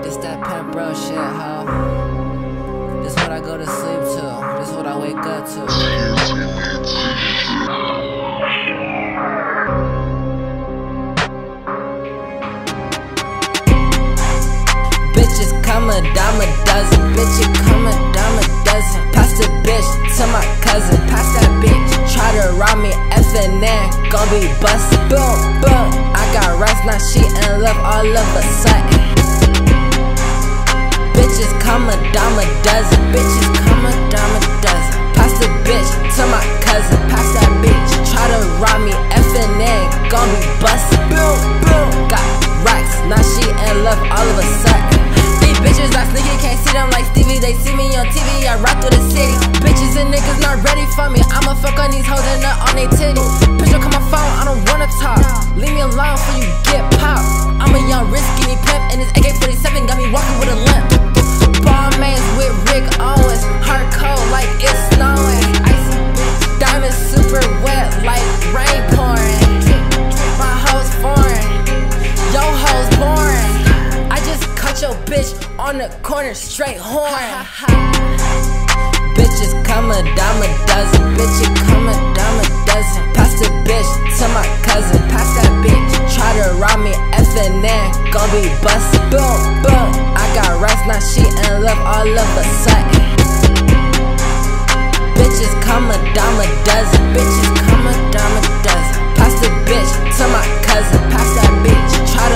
It's that pimp bro shit, ho. This what I go to sleep to. This what I wake up to. Bitches come a dime a dozen. Bitches come a dime a dozen. Pass the bitch to my cousin. Pass that bitch. Try to rob me, FNN, gon' be busted. Boom, boom. I got rest, now she in love all of a sudden. Bitches come a dime a dozen. Bitches come a dime a dozen. Pass the bitch to my cousin. Pass that bitch. Try to rob me, FNN, gon' be busted. Boom, boom. Got racks, now she in love all of a sudden. Bitches I sneaky, can't see them like Stevie. They see me on TV, I rock through the city. Bitches and niggas not ready for me. I'ma fuck on these hoes and nut on they titties. Picture come my phone, I don't wanna talk. Leave me alone before you get popped. I'm a young rich skinny pimp and this AK-47 got me walking with a limp. Ball mans with Rick Owens, hard cold like it's snowing. Diamonds super wet like rain pouring. My hoes foreign, yo hoes boring. I just cut your bitch on the corner, straight horn. Bitches come a dime a dozen. Bitches come a dime a dozen. Pass the bitch to my cousin. Pass that bitch. Try to rob me, FNN, gon' be busted. Boom, boom. I got rest, now she in love all of a sudden. Bitches come a dime a dozen. Bitches come a dime a dozen. Pass the bitch to my cousin. Pass that bitch. Try